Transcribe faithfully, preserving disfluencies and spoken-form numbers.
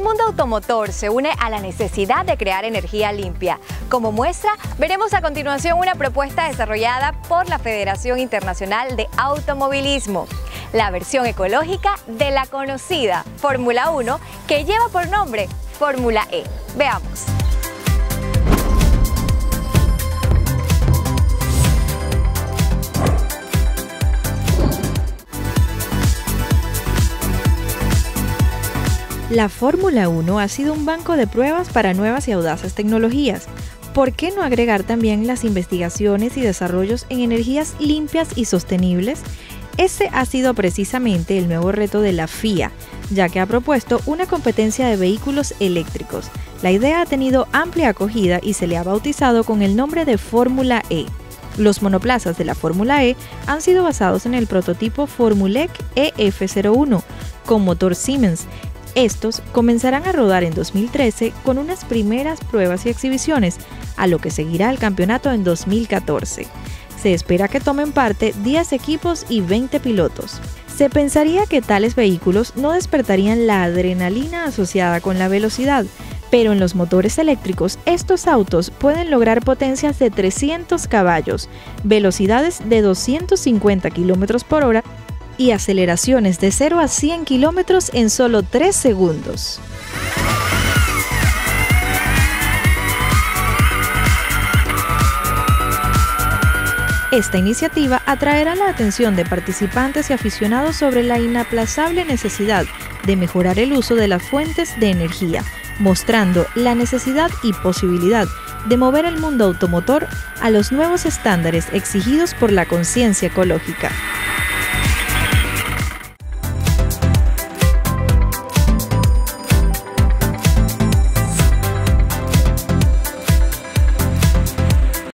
mundo automotor se une a la necesidad de crear energía limpia. Como muestra, veremos a continuación una propuesta desarrollada por la Federación Internacional de Automovilismo, la versión ecológica de la conocida Fórmula uno, que lleva por nombre Fórmula E. Veamos. La Fórmula uno ha sido un banco de pruebas para nuevas y audaces tecnologías. ¿Por qué no agregar también las investigaciones y desarrollos en energías limpias y sostenibles? Ese ha sido precisamente el nuevo reto de la F I A, ya que ha propuesto una competencia de vehículos eléctricos. La idea ha tenido amplia acogida y se le ha bautizado con el nombre de Fórmula E. Los monoplazas de la Fórmula E han sido basados en el prototipo Formulec E F cero uno, con motor Siemens. Estos comenzarán a rodar en dos mil trece con unas primeras pruebas y exhibiciones, a lo que seguirá el campeonato en dos mil catorce. Se espera que tomen parte diez equipos y veinte pilotos. Se pensaría que tales vehículos no despertarían la adrenalina asociada con la velocidad, pero en los motores eléctricos estos autos pueden lograr potencias de trescientos caballos, velocidades de doscientos cincuenta kilómetros por hora y aceleraciones de cero a cien kilómetros en solo tres segundos. Esta iniciativa atraerá la atención de participantes y aficionados sobre la inaplazable necesidad de mejorar el uso de las fuentes de energía, mostrando la necesidad y posibilidad de mover el mundo automotor a los nuevos estándares exigidos por la conciencia ecológica.